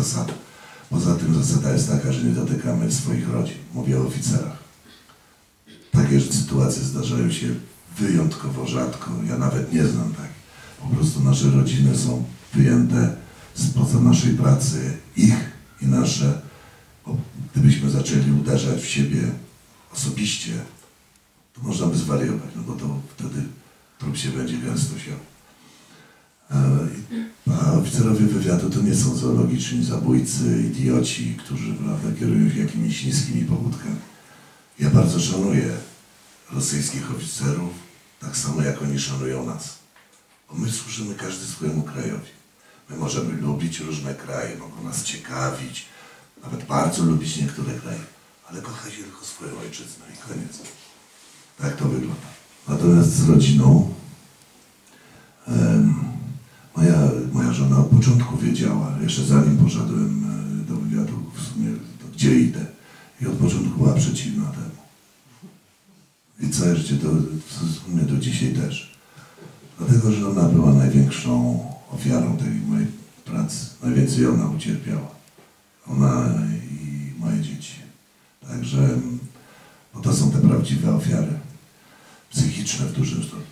zasada. Poza tym zasada jest taka, że nie dotykamy swoich rodzin. Mówię o oficerach. Takie sytuacje zdarzają się wyjątkowo rzadko. Ja nawet nie znam tak. Po prostu nasze rodziny są wyjęte spoza naszej pracy, ich i nasze. Bo gdybyśmy zaczęli uderzać w siebie osobiście, to można by zwariować, no bo to wtedy trup się będzie gęsto siał. A oficerowie wywiadu to nie są zoologiczni zabójcy, idioci, którzy, prawda, kierują się jakimiś niskimi pobudkami. Ja bardzo szanuję rosyjskich oficerów, tak samo jak oni szanują nas. Bo my służymy każdy swojemu krajowi. My możemy lubić różne kraje, mogą nas ciekawić, nawet bardzo lubić niektóre kraje, ale kocha się tylko swoją ojczyznę i koniec. Tak to wygląda. Natomiast z rodziną moja żona od początku wiedziała, jeszcze zanim poszedłem do wywiadu, w sumie gdzie idę. I od początku była przeciwna temu. I całe życie, w sumie do dzisiaj też. Dlatego, że ona była największą ofiarą tej mojej pracy. Najwięcej ona ucierpiała. Ona i moje dzieci. Także no to są te prawdziwe ofiary. Psychiczne w dużym stopniu.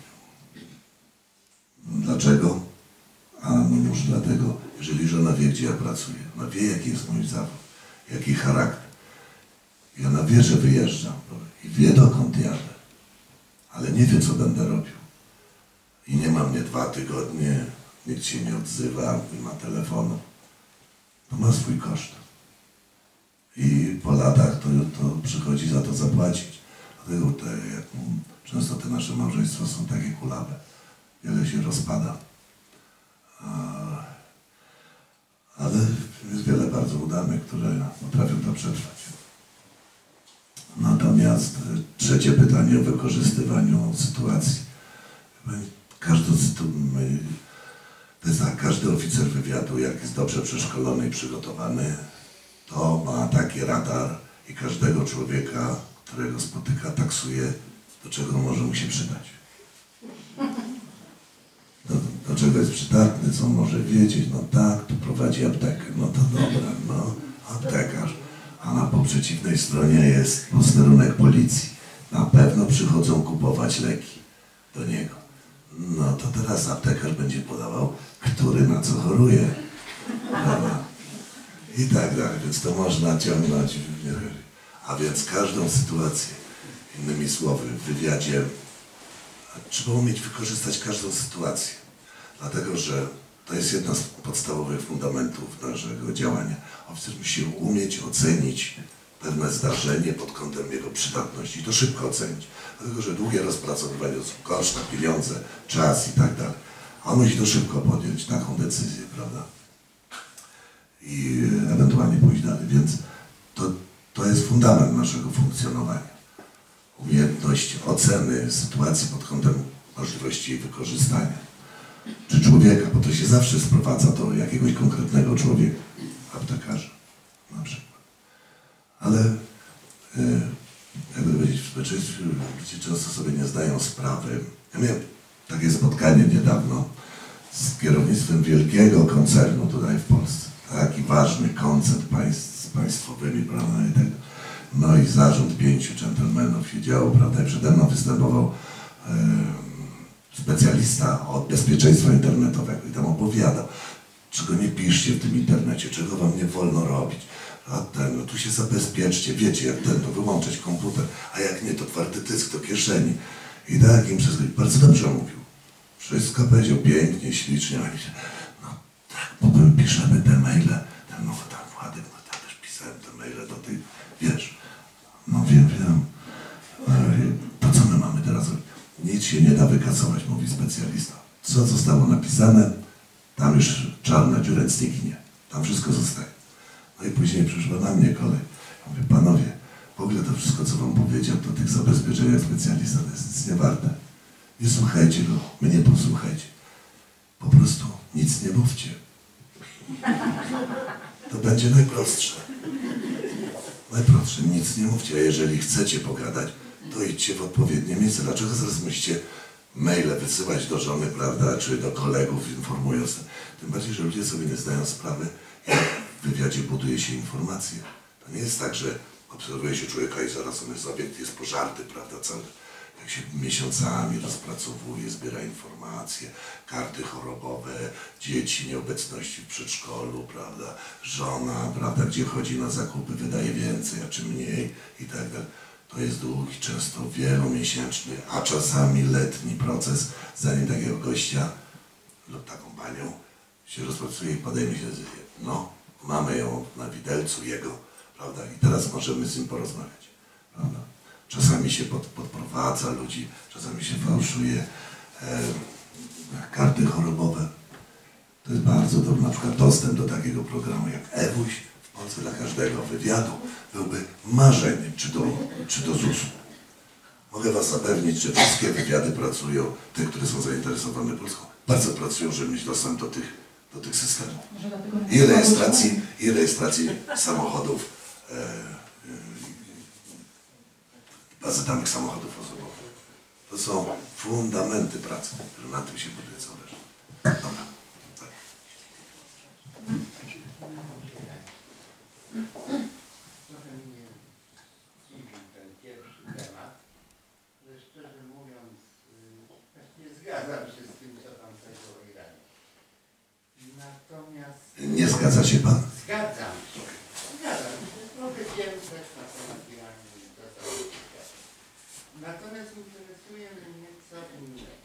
Dlaczego? A no może dlatego, jeżeli żona wie, gdzie ja pracuję, ona wie, jaki jest mój zawód, jaki charakter. I ona wie, że wyjeżdżam i wie, dokąd jadę, ale nie wie, co będę robił. I nie ma mnie 2 tygodnie, nikt się nie odzywa, nie ma telefonu. To ma swój koszt. I po latach to przychodzi za to zapłacić. Dlatego często te nasze małżeństwa są takie kulawe. Wiele się rozpada. Ale jest wiele bardzo udanych, które potrafią to przetrwać. Natomiast trzecie pytanie o wykorzystywaniu sytuacji. Każdy oficer wywiadu, jak jest dobrze przeszkolony i przygotowany, to ma taki radar i każdego człowieka, którego spotyka, taksuje, do czego może mu się przydać. Do czego jest przydatny, co może wiedzieć, no tak, tu prowadzi aptekę, no to dobra, no aptekarz. A po przeciwnej stronie jest posterunek policji. Na pewno przychodzą kupować leki do niego. No to teraz aptekarz będzie podawał, który na co choruje. Prawda? I tak dalej, więc to można ciągnąć. A więc każdą sytuację, innymi słowy, w wywiadzie trzeba umieć wykorzystać każdą sytuację. Dlatego, że to jest jedna z podstawowych fundamentów naszego działania. Oficer musi umieć ocenić pewne zdarzenie pod kątem jego przydatności. I to szybko ocenić. Dlatego, że długie rozpracowywanie to są koszta, pieniądze, czas i tak dalej. A on musi to szybko podjąć, taką decyzję, prawda? I ewentualnie pójść dalej. Więc to jest fundament naszego funkcjonowania. Umiejętność oceny sytuacji pod kątem możliwości jej wykorzystania. Czy człowieka, bo to się zawsze sprowadza do jakiegoś konkretnego człowieka, aptekarza na przykład. Ale jakby powiedzieć, w społeczeństwie ludzie często sobie nie zdają sprawy. Ja miałem takie spotkanie niedawno z kierownictwem wielkiego koncernu tutaj w Polsce. Taki ważny koncert z państwowymi, prawda, i tego. No i zarząd 5 dżentelmenów siedziało, prawda, i przede mną występował specjalista od bezpieczeństwa internetowego i tam opowiadał, czego nie piszcie w tym internecie, czego wam nie wolno robić. A no tu się zabezpieczcie, wiecie jak to wyłączyć komputer, a jak nie, to twardy dysk do kieszeni. I tak im wszystko, bardzo dobrze mówił. Wszystko powiedział pięknie, ślicznie. No tak, bo my piszemy te maile, no tak, Władek, no ja też pisałem te maile do tych, wiesz, no wiem. To co my mamy teraz robić? Nic się nie da wykasować, mówi specjalista. Co zostało napisane, tam już czarna dziura zniknie. Tam wszystko zostaje. No i później przyszła na mnie kolej. Ja mówię, panowie, w ogóle to wszystko, co wam powiedział, to tych zabezpieczeniach specjalista, to jest nic nie warte. Nie słuchajcie go, mnie nie posłuchajcie. Po prostu nic nie mówcie. To będzie najprostsze. Najprostsze, nic nie mówcie, a jeżeli chcecie pogadać, to idźcie w odpowiednie miejsce. Dlaczego zaraz musicie maile wysyłać do żony, prawda, czy do kolegów, informując. Tym bardziej, że ludzie sobie nie zdają sprawy, jak w wywiadzie wywiadzie buduje się informacje. To nie jest tak, że obserwuje się człowieka i zaraz on jest obiekt, jest pożarty, prawda, cały. Jak się miesiącami rozpracowuje, zbiera informacje, karty chorobowe, dzieci, nieobecności w przedszkolu, prawda, żona, prawda, gdzie chodzi na zakupy, wydaje więcej, a czy mniej i tak dalej. To jest długi, często wielomiesięczny, a czasami letni proces, zanim takiego gościa lub taką panią się rozpracuje i podejmie się decyzję. No, mamy ją na widelcu jego, prawda, i teraz możemy z nim porozmawiać, prawda. Czasami się podprowadza ludzi, czasami się fałszuje karty chorobowe. To jest bardzo dobry, na przykład dostęp do takiego programu jak Ewuś w Polsce dla każdego wywiadu byłby marzeniem, czy do ZUS-u. Mogę was zapewnić, że wszystkie wywiady pracują, te, które są zainteresowane Polską, bardzo pracują, żeby mieć dostęp do tych systemów. I rejestracji samochodów, bazy danych samochodów osobowych. To są fundamenty pracy, które na tym się buduje całe resztę. Dobra. Tak. Trochę mnie dziwi ten pierwszy temat, że szczerze mówiąc nie zgadzam się z tym, co pan powiedział o Iranie. Natomiast... Nie zgadza się pan? Zgadzam się. Zgadzam się. Trochę wiem też na temat Iranu i to całe świat. Natomiast interesuje mnie co innego.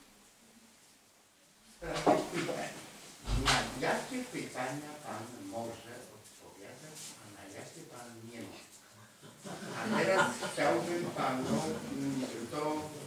W sprawie pytań. Na jakie pytania pan może odpowiadać, a na jakie pan nie może? A teraz chciałbym panu to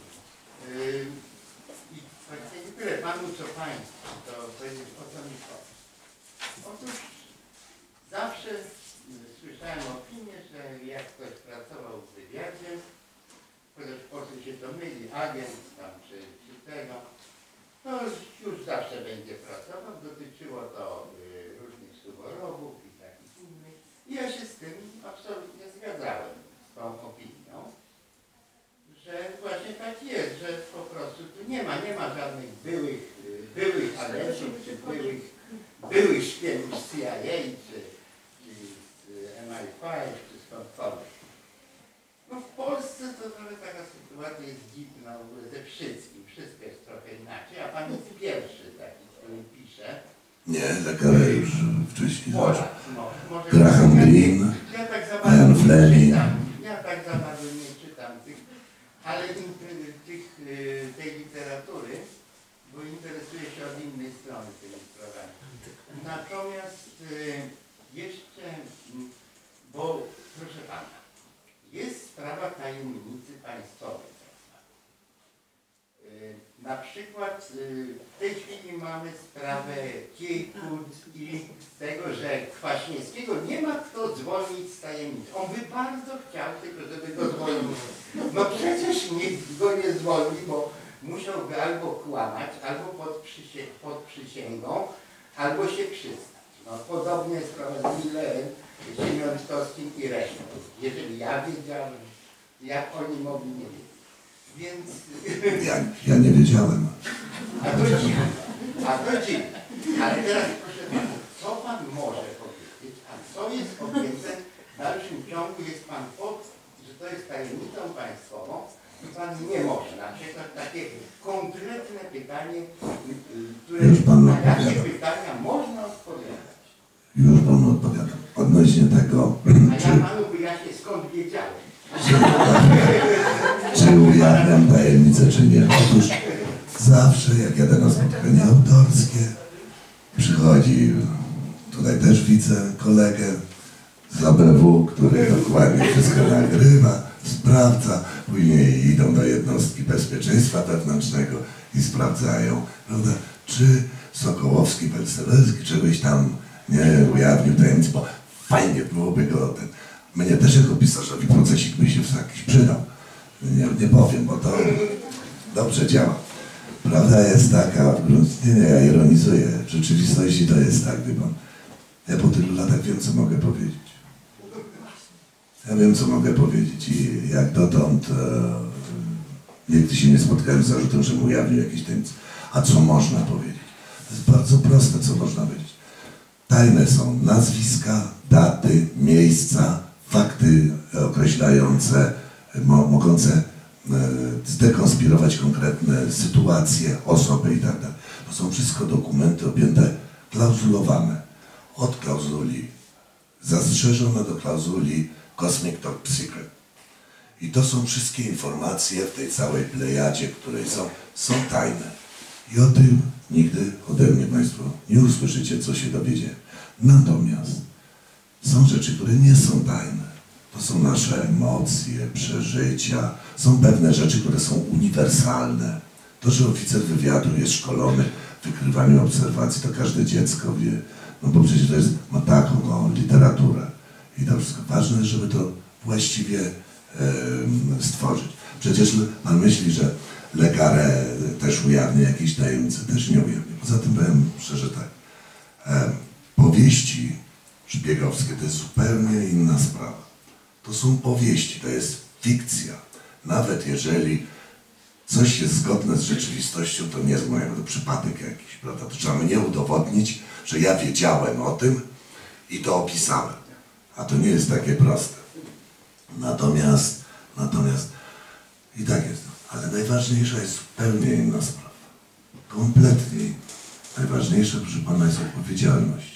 i właściwie nie tyle panu, co państwu, to powiedzieć, o co mi chodzi. Otóż zawsze słyszałem opinię, że jak ktoś pracował w wywiadzie, chociaż po co się to myli, agent tam czy tego, to już zawsze będzie pracował. Dotyczyło to różnych suborobów i takich innych. I ja się z tym absolutnie zgadzałem, z tą opinią, że właśnie tak jest, że po prostu tu nie ma żadnych byłych agentów, czy byłych szpiegów z CIA, czy z MI5, czy skądkolwiek. No w Polsce to trochę taka sytuacja jest dziwna w ogóle ze wszystkim. Wszystko jest trochę inaczej, a pan jest pierwszy taki, który pisze. Nie, lekarze już wcześniej. Może Graham Greene, Ian Fleming. Ja tak za bardzo nie czytam tych, ale tej literatury, bo interesuję się od innej strony tymi sprawami. Natomiast jeszcze, bo proszę pana, jest sprawa tajemnicy państwowej. Na przykład w tej chwili mamy sprawę Kiekut i tego, że Kwaśniewskiego nie ma kto zwolnić z tajemnicy. On by bardzo chciał tylko, żeby go zwolnić. No przecież nikt go nie zwolni, bo musiałby albo kłamać, albo pod przysięgą, albo się przystać. No podobnie sprawa z Millerem, Siemiątkowskim i resztą. Jeżeli ja wiedziałem, jak oni mogli nie wiedzieć. Więc... Ja nie wiedziałem. A to dziwne. Ale teraz proszę pana, co pan może powiedzieć, a co jest objęte w dalszym ciągu, jest pan że to jest tajemnicą państwową i pan nie może. Na przykład takie konkretne pytanie, na jakie pytania można odpowiadać. Już panu odpowiadam. Odnośnie tego, A ja panu wyjaśnię, skąd wiedziałem. Czy ujawniam tajemnicę, czy nie? Otóż zawsze, jak jadę na spotkanie autorskie, przychodzi, tutaj też widzę kolegę z ABW, który dokładnie wszystko nagrywa, sprawdza, później idą do jednostki bezpieczeństwa wewnętrznego i sprawdzają, prawda, czy Sokołowski, Belstewelski czegoś tam nie ujawnił tajemnicy, bo fajnie byłoby go mnie też jako pisarzowi procesik by się jakiś przydał. Nie powiem, bo to dobrze działa. Prawda jest taka, nie, ja ironizuję. W rzeczywistości to jest tak, wie pan. Ja po tylu latach wiem, co mogę powiedzieć. Ja wiem, co mogę powiedzieć i jak dotąd nigdy się nie spotkałem z zarzutem, że mu ujawnił jakieś tajemnice. A co można powiedzieć? To jest bardzo proste, co można powiedzieć. Tajne są nazwiska, daty, miejsca, fakty określające, mogące zdekonspirować konkretne sytuacje, osoby i tak dalej. To są wszystko dokumenty objęte, klauzulowane. Od klauzuli zastrzeżone do klauzuli Cosmic Top Secret. I to są wszystkie informacje w tej całej plejadzie, które są tajne. I o tym nigdy ode mnie Państwo nie usłyszycie, co się dowiecie. Natomiast są rzeczy, które nie są tajne. To są nasze emocje, przeżycia. Są pewne rzeczy, które są uniwersalne. To, że oficer wywiadu jest szkolony w wykrywaniu obserwacji, to każde dziecko wie. No bo przecież to jest, ma taką literaturę. I to wszystko. Ważne jest, żeby to właściwie stworzyć. Przecież pan myśli, że Le Carré też ujawnia jakieś tajemnice. Też nie ujawnia. Poza tym powiem szczerze tak. Powieści szpiegowskie to jest zupełnie inna sprawa. To są powieści, to jest fikcja. Nawet jeżeli coś jest zgodne z rzeczywistością, to nie jest mojego, to przypadek jakiś, prawda? To trzeba mnie udowodnić, że ja wiedziałem o tym i to opisałem. A to nie jest takie proste. Natomiast i tak jest. Ale najważniejsza jest zupełnie inna sprawa. Kompletnie inna. Najważniejsza, proszę pana, jest odpowiedzialność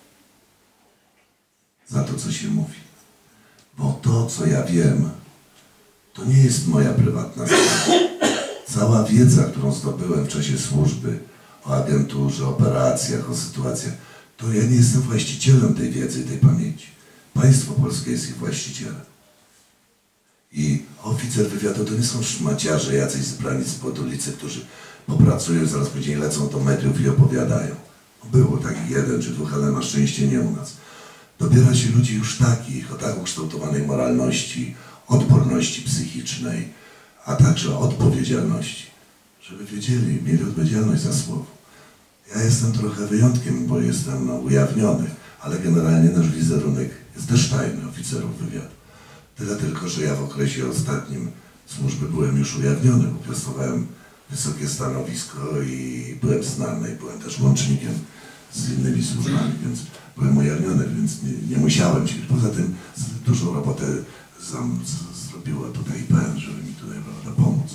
za to, co się mówi. Bo to, co ja wiem, to nie jest moja prywatna sprawa. Cała wiedza, którą zdobyłem w czasie służby o agenturze, operacjach, o sytuacjach, to ja nie jestem właścicielem tej wiedzy i tej pamięci. Państwo polskie jest ich właścicielem. I oficer wywiadu to nie są szmaciarze, jacyś zbrani z ulicy, którzy popracują, zaraz później lecą do mediów i opowiadają. Było takich jeden czy dwóch, ale na szczęście nie u nas. Dobiera się ludzi już takich, o tak ukształtowanej moralności, odporności psychicznej, a także odpowiedzialności. Żeby wiedzieli, mieli odpowiedzialność za słowo. Ja jestem trochę wyjątkiem, bo jestem ujawniony, ale generalnie nasz wizerunek jest też tajny oficerów wywiadu. Tyle tylko, że ja w okresie ostatnim służby byłem już ujawniony, bo piastowałem wysokie stanowisko i byłem znany, i byłem też łącznikiem z innymi służbami, więc byłem ujawniony, więc nie musiałem się. Poza tym dużą robotę zrobiło tutaj IPN, żeby mi tutaj, prawda, pomóc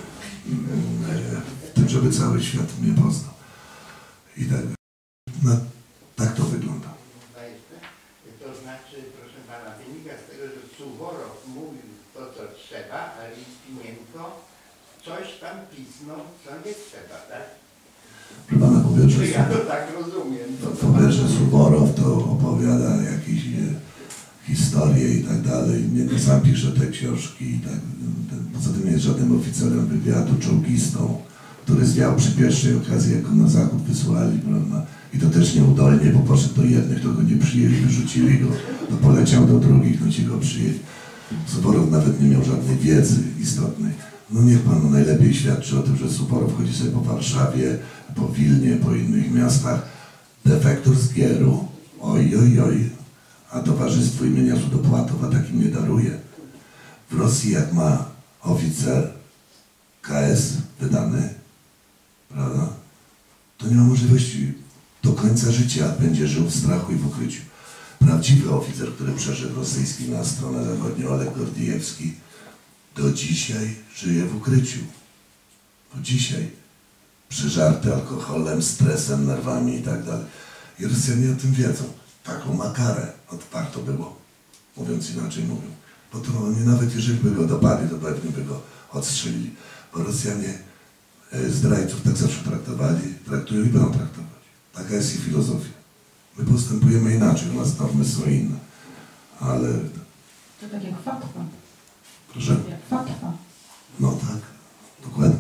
w tym, żeby cały świat mnie poznał. I tak, no, tak to wygląda. To znaczy, proszę pana, wynika z tego, że Suworow mówił to, co trzeba, a Litwinienko coś tam pisnął, co nie trzeba, tak? Proszę pana, po pierwsze, Ja to tak rozumiem. po pierwsze Suworow to opowiada jakieś historie i tak dalej. Nie sam pisze te książki i tak. Poza tym nie jest żadnym oficerem wywiadu, czołgistą, który zwiał przy pierwszej okazji, jak go na zachód wysłali, prawda? I to też nieudolnie, bo poszedł do jednych, to go nie przyjęli, wyrzucili go, to poleciał do drugich, no ci go przyjęli. Suworow nawet nie miał żadnej wiedzy istotnej. No niech pan najlepiej świadczy o tym, że Suworow chodzi sobie po Warszawie, po Wilnie, po innych miastach. Defektor z Gieru, oj, oj, oj, a towarzystwo imienia Sudopłatowa takim nie daruje. W Rosji jak ma oficer KS wydany, prawda, to nie ma możliwości, do końca życia będzie żył w strachu i w ukryciu. Prawdziwy oficer, który przeszedł rosyjski na stronę zachodnią, Oleg Gordijewski, do dzisiaj żyje w ukryciu. Do dzisiaj. Przeżarty alkoholem, stresem, nerwami i tak dalej. I Rosjanie o tym wiedzą. Taką ma karę. Warto było, mówiąc inaczej mówią. Bo to oni nawet jeżeli by go dopadli, to pewnie by go odstrzelili. Bo Rosjanie zdrajców tak zawsze traktowali, traktują i będą traktować. Taka jest ich filozofia. My postępujemy inaczej, u nas normy są inne. Ale... To tak jak fatwa. Proszę? Jak fatwa. No tak, dokładnie.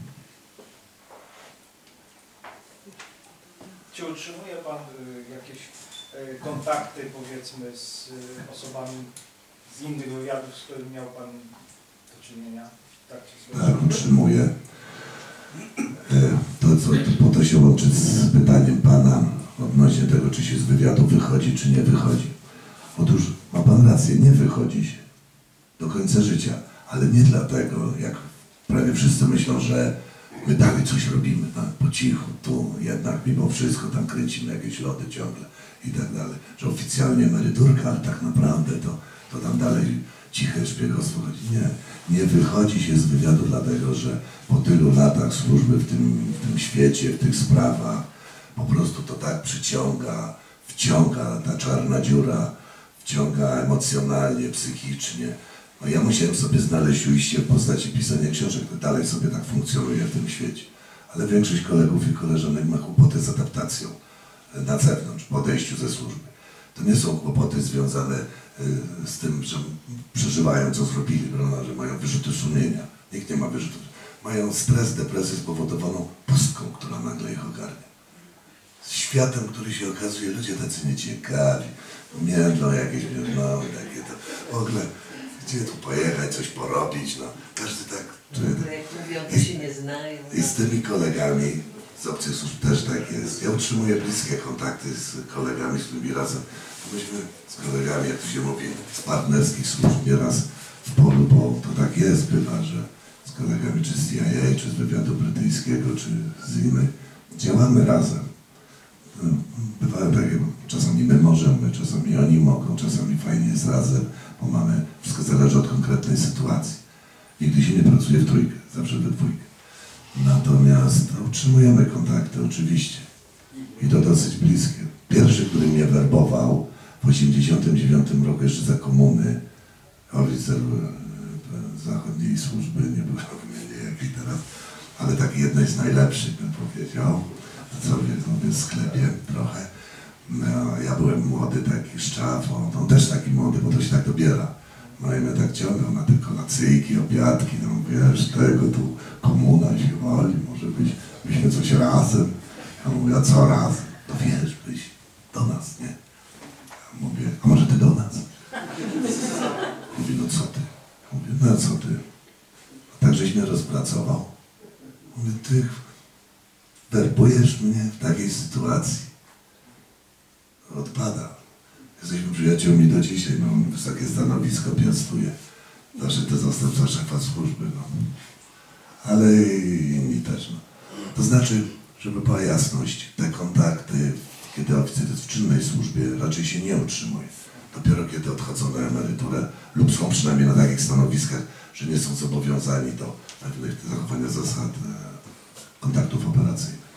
Czy utrzymuje pan jakieś kontakty, powiedzmy, z osobami z innych wywiadów, z którymi miał pan do czynienia? Tak, utrzymuję. Po to się łączy z pytaniem pana odnośnie tego, czy się z wywiadu wychodzi, czy nie wychodzi. Otóż ma pan rację, nie wychodzi się do końca życia, ale nie dlatego, jak prawie wszyscy myślą, że My dalej coś robimy, tak, po cichu, tu jednak mimo wszystko tam kręcimy jakieś lody ciągle i tak dalej. Że oficjalnie emeryturka, ale tak naprawdę to tam dalej ciche szpiegostwo chodzi. Nie wychodzi się z wywiadu dlatego, że po tylu latach służby w tym świecie, w tych sprawach, po prostu to tak wciąga ta czarna dziura, wciąga emocjonalnie, psychicznie. No ja musiałem sobie znaleźć ujście w postaci pisania książek, to dalej sobie tak funkcjonuje w tym świecie. Ale większość kolegów i koleżanek ma kłopoty z adaptacją na zewnątrz, po odejściu ze służby. To nie są kłopoty związane z tym, że przeżywają, co zrobili, prawda, że mają wyrzuty sumienia. Nikt nie ma wyrzutów. Mają stres, depresję spowodowaną pustką, która nagle ich ogarnia. Z światem, który się okazuje, ludzie tacy nieciekawi, międlą jakieś, no takie to, w ogóle, gdzie tu pojechać, coś porobić, no, każdy tak czuje. I z tymi kolegami z obcych służb też tak jest. Ja utrzymuję bliskie kontakty z kolegami, z którymi razem, myśmy z kolegami, jak to się mówi, z partnerskich służb nieraz w polu, bo to tak jest, bywa, że z kolegami czy z CIA, czy z wywiadu brytyjskiego, czy z innych, działamy razem. Bywają takie, czasami my możemy, czasami oni mogą, czasami fajnie jest razem, bo mamy, wszystko zależy od konkretnej sytuacji. Nigdy się nie pracuje w trójkę, zawsze we dwójkę. Natomiast utrzymujemy kontakty oczywiście i to dosyć bliskie. Pierwszy, który mnie werbował w 1989 roku jeszcze za komuny, oficer zachodniej służby, nie było jaki teraz, ale taki jednej z najlepszych, bym powiedział, sobie w sklepie trochę. No, ja byłem młody, taki szczaw, on też taki młody, bo to się tak dobiera. No i mnie tak ciągnął na te kolacyjki, obiadki, no wiesz, tego tu komuna się wali, może byśmy coś razem. Ja mówię, a co razem? To wiesz, byś do nas, nie? Ja mówię, a może ty do nas? Mówi, no co ty? Mówię, no co ty? Tak żeś mnie rozpracował. Mówię, ty werbujesz mnie w takiej sytuacji. Odpada. Jesteśmy przyjaciółmi do dzisiaj, no, wysokie stanowisko piastuje. Doszedł do zastępstwa szefa służby, no. Ale inni też, no. To znaczy, żeby była jasność, te kontakty, kiedy oficer jest w czynnej służbie, raczej się nie utrzymuje. Dopiero kiedy odchodzą na emeryturę lub są przynajmniej na takich stanowiskach, że nie są zobowiązani do pewnych zachowania zasad kontaktów operacyjnych.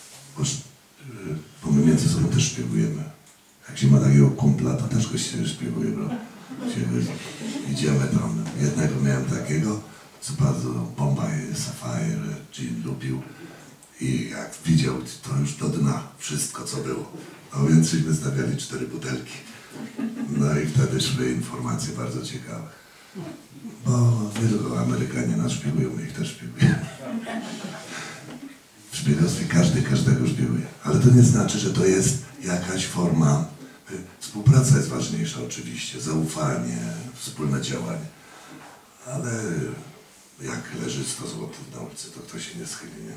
Bo my między sobą też szpiegujemy. Jak się ma takiego kumpla, to też go się szpieguje, bro. Idziemy tam. Jednego miałem takiego, co bardzo Bombay, Sapphire, Gin lubił. I jak widział, to już do dna wszystko, co było. No więc żeśmy stawiali 4 butelki. No i wtedy szły informacje bardzo ciekawe. Bo nie tylko Amerykanie nas szpiegują, my ich też szpiegujemy. W szpiegostwie każdy każdego szpieguje. Ale to nie znaczy, że to jest jakaś forma. Współpraca jest ważniejsza oczywiście, zaufanie, wspólne działanie. Ale jak leży 100 złotych na ulicy, to kto się nie schyli, nie?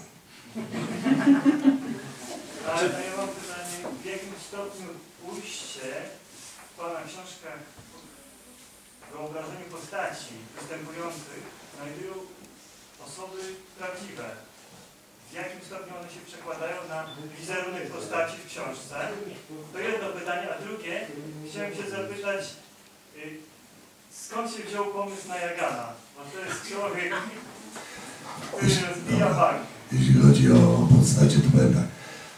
Ale ja mam pytanie, w jakim stopniu ujście w Pana książkach w wyobrażeniu postaci występujących znajdują osoby prawdziwe? W jakim stopniu one się przekładają na wizerunek postaci w książce? To jedno pytanie, a drugie, chciałem się zapytać, skąd się wziął pomysł na Jagana? Bo to jest człowiek, który rozbija bank. Jeśli chodzi o postacie, to powiem tak.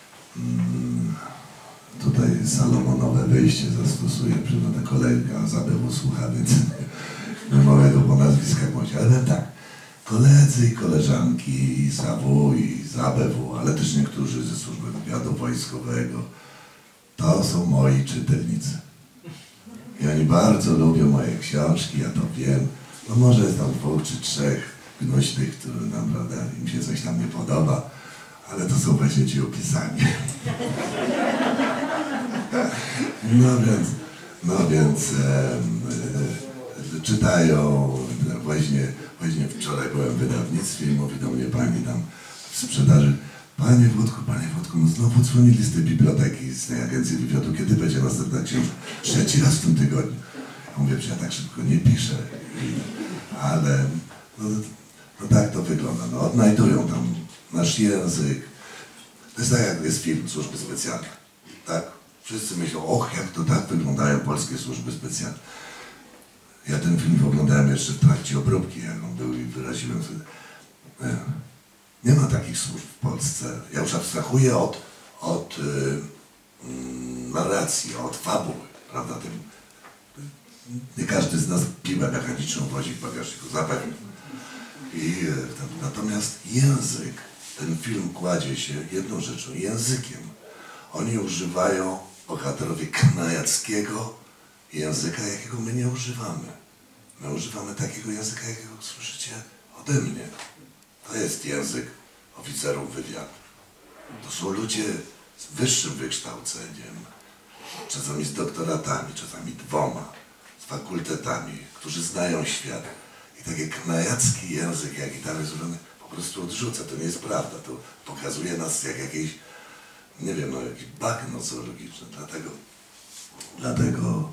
Tutaj salomonowe wyjście zastosuje, przyroda kolega z ABW słucha, więc nie mogę go po nazwiskach mówić, ale tak. Koledzy i koleżanki z AW i z ABW, ale też niektórzy ze służby wywiadu wojskowego, to są moi czytelnicy. I oni bardzo lubią moje książki, ja to wiem. No może jest tam 2 czy 3 gnośnych, które nam, prawda, im się coś tam nie podoba, ale to są właśnie ci opisani. No więc czytają, właśnie wczoraj byłem w wydawnictwie i mówi do mnie pani tam w sprzedaży, Panie Włodku, no znowu dzwonili z tej biblioteki, z tej agencji wywiadu, kiedy będzie następna książka? 3 raz w tym tygodniu. Ja mówię, że ja tak szybko nie piszę, ale no tak to wygląda. No, odnajdują tam nasz język. To jest tak, jak jest film Służby Specjalne. Tak? Wszyscy myślą, och, jak to tak wyglądają polskie służby specjalne. Ja ten film oglądałem jeszcze w trakcie obróbki, jak on był i wyraziłem sobie. Nie ma takich służb w Polsce. Ja już abstrahuję od narracji, od fabuły, prawda? Nie każdy z nas piłę mechaniczną wozi w bagażniku, zapewne. Natomiast język, ten film kładzie się jedną rzeczą, językiem. Oni używają, bohaterowie, knajackiego języka, jakiego my nie używamy. My używamy takiego języka, jakiego słyszycie ode mnie. To jest język oficerów wywiadu. To są ludzie z wyższym wykształceniem, czasami z doktoratami, czasami 2, z fakultetami, którzy znają świat. I taki knajacki język, jaki tam jest używany, po prostu odrzuca. To nie jest prawda. To pokazuje nas jak jakiś, nie wiem, no jakiś bagno zoologiczny. Dlatego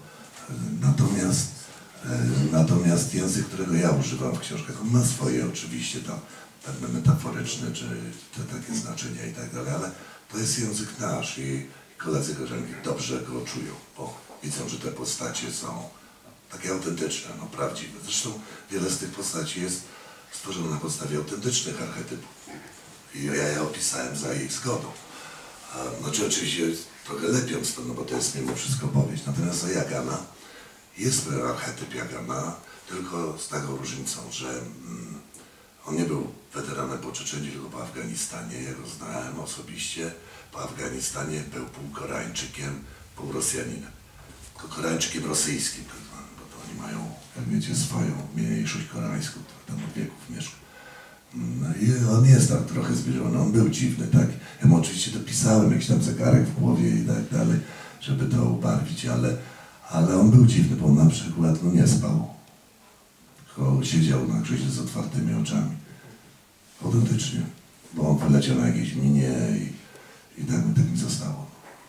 natomiast język, którego ja używam w książkach, on ma swoje oczywiście tam pewne metaforyczne, czy te takie znaczenia i tak dalej, ale to jest język nasz i koledzy koleżanki dobrze go czują, bo widzą, że te postacie są takie autentyczne, no prawdziwe. Zresztą wiele z tych postaci jest stworzone na podstawie autentycznych archetypów i ja je opisałem za ich zgodą. Znaczy oczywiście trochę lepiąc to, no bo to jest mimo wszystko powieść. Natomiast o Jagana jest pewien archetyp Jagana, tylko z taką różnicą, że on nie był weteranem po Czeczeniu, tylko po Afganistanie. Ja go znałem osobiście. Po Afganistanie był pół Koreańczykiem, pół Rosjaninem. Tylko Koreańczykiem rosyjskim, tak zwanym, bo to oni mają, jak wiecie, swoją mniejszość koreańską, która tam od wieków mieszka. No i on jest tam trochę zbliżony, on był dziwny, tak? Ja mu oczywiście dopisałem jakiś tam zegarek w głowie i tak dalej, żeby to ubarwić, ale on był dziwny, bo on na przykład no, nie spał. Tylko siedział na krześle z otwartymi oczami. Autentycznie. Bo on poleciał na jakiejś minie i tak mi zostało.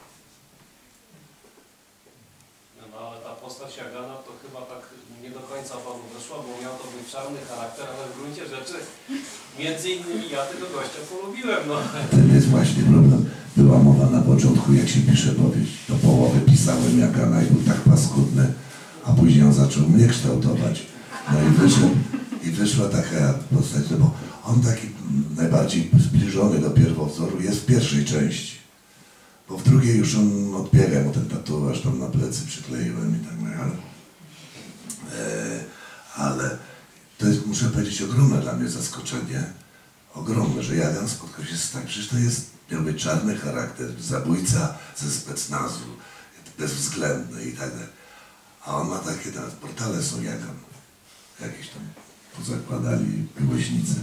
No ale ta postać Jagana to chyba tak nie do końca panu wyszła, bo miał to być czarny charakter, ale w gruncie rzeczy między innymi ja tego gościa polubiłem, no. To jest właśnie problem. Była mowa na początku, jak się pisze powieść. Do połowy pisałem Jagana i był tak paskudny, a później on zaczął mnie kształtować. No i wyszła taka postać, no bo on taki najbardziej zbliżony do pierwowzoru jest w pierwszej części. Bo w drugiej już on odbiega mu ten tatuaż, tam na plecy przykleiłem i tak dalej. Ale to jest, muszę powiedzieć, ogromne dla mnie zaskoczenie. Ogromne, że Jagan spotkał się z tak, przecież to miał być czarny charakter, zabójca ze specnazu, bezwzględny i tak dalej. A on ma takie, nawet portale są Jagan. Jakieś tam pozakładali miłośnice.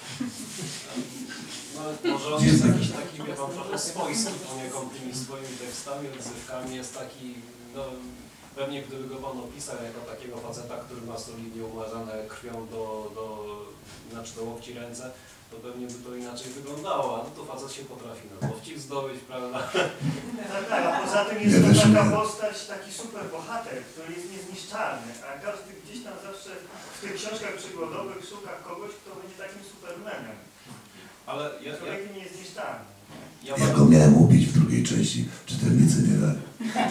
No, może on jest jakiś taki, wie pan, trochę swojski poniekąd tymi swoimi tekstami, odzywkami, jest taki, no pewnie gdyby go pan opisał jako takiego faceta, który ma solidnie umazane krwią znaczy do łokci ręce, to pewnie by to inaczej wyglądało, a no to facet się potrafi na dowcip zdobyć, prawda? Tak, a poza tym jest to taka postać, taki super bohater, który jest niezniszczalny, a każdy gdzieś tam zawsze w tych książkach przygodowych szuka kogoś, kto będzie takim supermanem. Ale Człowiek niezniszczalny. Ja go miałem ubić w drugiej części, czytelnicy nie dali.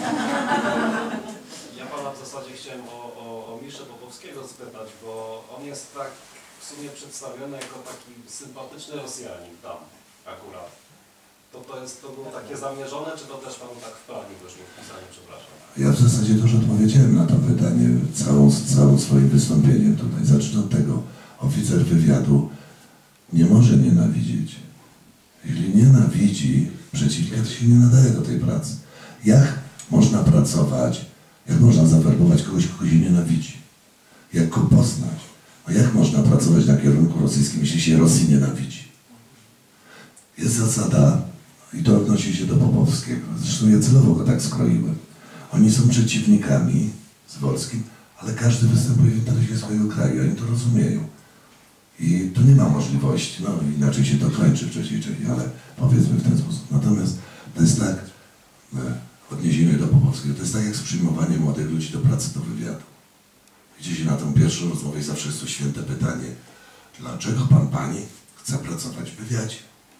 Ja pana w zasadzie chciałem o Miszę Popowskiego spytać, bo on jest tak w sumie przedstawiony jako taki sympatyczny Rosjanin tam akurat. To było takie zamierzone, czy to też panu tak wprawił wyszło w pisaniu, przepraszam? Ja w zasadzie już odpowiedziałem na to pytanie całym swoim wystąpieniem tutaj. Zacznę od tego. Oficer wywiadu nie może nienawidzieć. Jeśli nienawidzi przeciwnika, to się nie nadaje do tej pracy. Jak można pracować, jak można zawerbować kogoś, kogo się nienawidzi? Jak go poznać? A jak można pracować na kierunku rosyjskim, jeśli się Rosji nienawidzi? Jest zasada, i to odnosi się do Popowskiego, zresztą ja celowo go tak skroiłem. Oni są przeciwnikami z Wolskim, ale każdy występuje w interesie swojego kraju, oni to rozumieją. I tu nie ma możliwości, no inaczej się to kończy wcześniej, ale powiedzmy w ten sposób. Natomiast to jest tak, odniesienie do Popowskiego, to jest tak jak z przyjmowaniem młodych ludzi do pracy, do wywiadu. Idzie się na tą pierwszą rozmowę i zawsze jest to święte pytanie, dlaczego pani chce pracować w wywiadzie?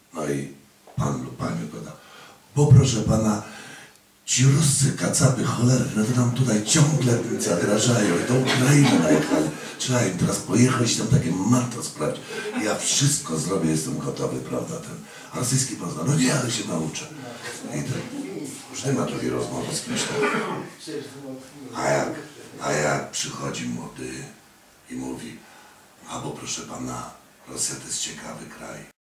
No i pan lub pani odpowiada, bo proszę pana, ci ruscy kacaby cholerni, no to nam tutaj ciągle zagrażają i do Ukrainy najechali. Trzeba im teraz pojechać i tam takie manto sprawdzić. Ja wszystko zrobię, jestem gotowy, prawda, ten. A rosyjski pan zna, no nie, ale się nauczę. I ten, już nie ma drugiej rozmowy z kimś tam. A jak przychodzi młody i mówi, a bo proszę pana, Rosja to jest ciekawy kraj.